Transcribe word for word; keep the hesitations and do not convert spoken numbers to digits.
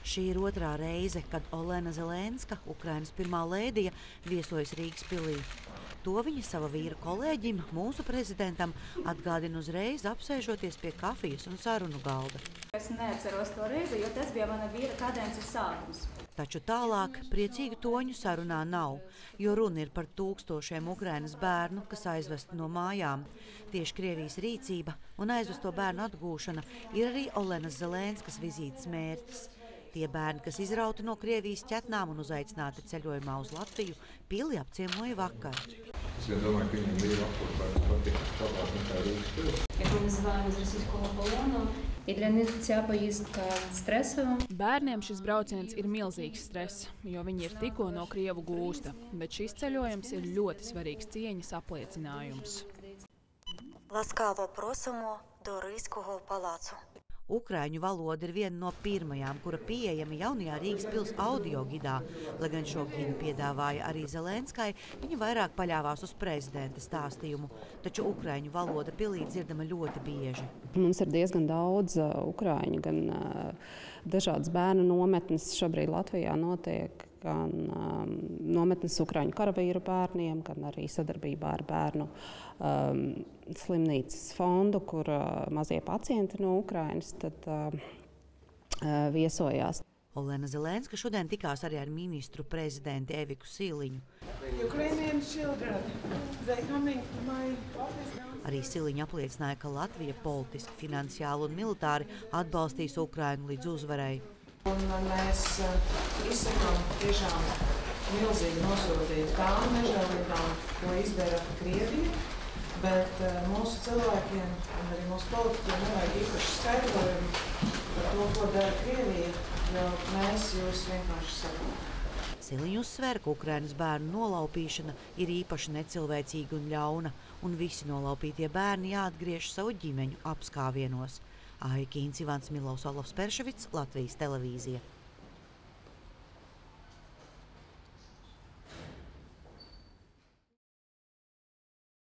Šī ir otrā reize, kad Olena Zelenska, Ukrainas pirmā lēdija, viesojas Rīgas pilī. To viņa sava vīra kolēģim, mūsu prezidentam, atgādina uzreiz, apsēžoties pie kafijas un sarunu galda. Es neatceros to reizi, jo tas bija mana vīra kadences sākums. Taču tālāk priecīgu toņu sarunā nav, jo runa ir par tūkstošiem Ukrainas bērnu, kas aizvesti no mājām. Tieši Krievijas rīcība un aizvesto bērnu atgūšana ir arī Olenas Zelenskas vizītes mērķis. Tie bērni, kas izrauti no Krievijas ķetnām un uzaicināti ceļojumā uz Latviju, pili apciemoja vakar. Es domāju, ka viņam bija apkurpēts patīk tāpēc nekā Rīgas pils. Яку називаємо з російського полону. І для них ця поїздка стресова. Bērniem šis brauciens ir milzīgs stress, jo viņi ir tikko no Krievu gūsta, bet šis ceļojums ir ļoti svarīgs cieņas apliecinājums. Ласкаво просимо до Ризького палацу. Ukraiņu valoda ir viena no pirmajām, kura pieejama jaunajā Rīgas pils audio gidā. Lai gan šo gidu piedāvāja arī Zelenskai, viņa vairāk paļāvās uz prezidenta stāstījumu. Taču ukraiņu valoda pilī dzirdama ļoti bieži. Mums ir diezgan daudz ukraiņu, gan dažādas bērnu nometnes šobrīd Latvijā notiek, gan um, nometnes ukraiņu karavīru bērniem, gan arī sadarbībā ar bērnu um, slimnīcas fondu, kur uh, mazie pacienti no Ukrainas tad, uh, uh, viesojās. Olena Zelenska šodien tikās arī ar ministru prezidentu Eviku Siliņu. Arī Siliņa apliecināja, ka Latvija politiski, finansiāli un militāri atbalstīs Ukrainu līdz uzvarai. Un mēs izsakām tiešām milzīgi nosodīt tām nežēlībām, ko izdara Krievija, bet mūsu cilvēkiem un arī mūsu politiķiem nevajag īpaši skaidrojumu par to, ko dara Krievija, jo mēs jūs vienkārši sakām. Siliņa uzsver, ka Ukrainas bērnu nolaupīšana ir īpaši necilvēcīga un ļauna, un visi nolaupītie bērni jāatgriež savu ģimeņu apskāvienos. Aija Kīns, Ivans Milovs, Olavs Perševits, Latvijas televīzija.